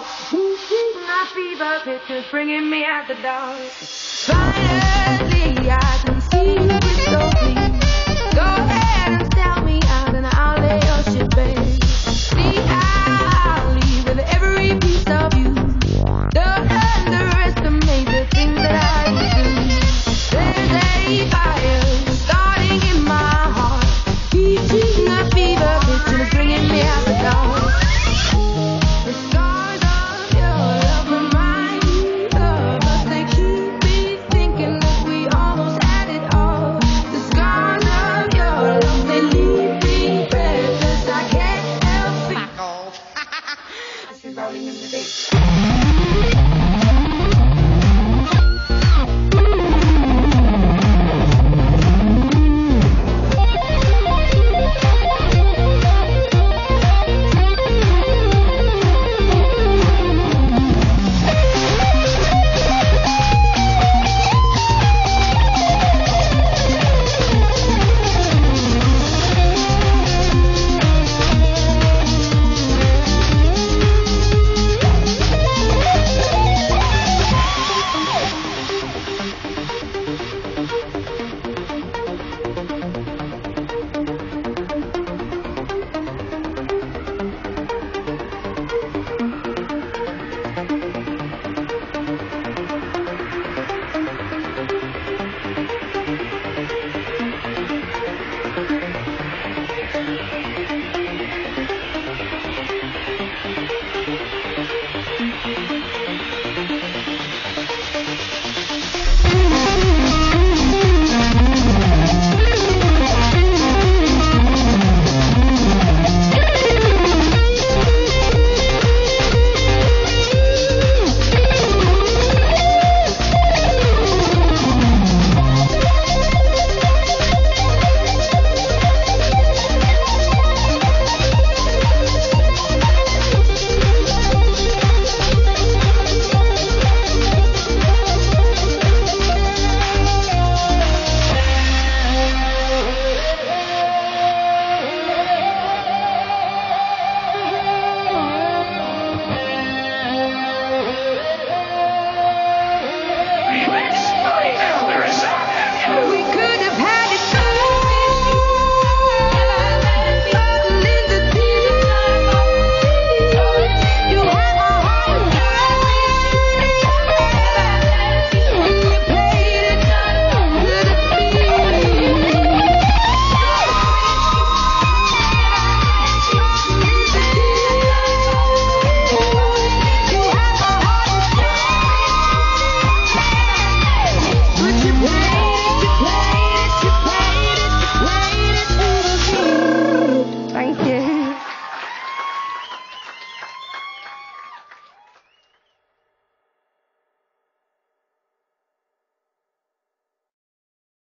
My fever pitch is bringing me out the dark. Finally, I can see you crystal clear. Go ahead and sell me out, and I'll lay your shit bare. See, I'll leave with every piece of you. Don't underestimate the things that I will do. There's a fire starting in my heart, reaching a fever pitch and it's bringing me out the dark. The scars of your love remind me of us. They keep me thinking that we almost had it all. The scars of your love, they leave me breathless. I can't help it. This is rolling in the deep.